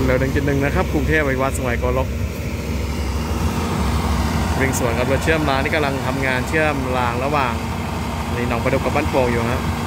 ร็ว1.1นะครับกรุงเทพไปวัดสมัยโกลกวิ่งสวนกับรถเชื่อมรางนี่กำลังทำงานเชื่อมรางระหว่างนี่หนองประดุกกับบ้านโป่งอยู่ฮะ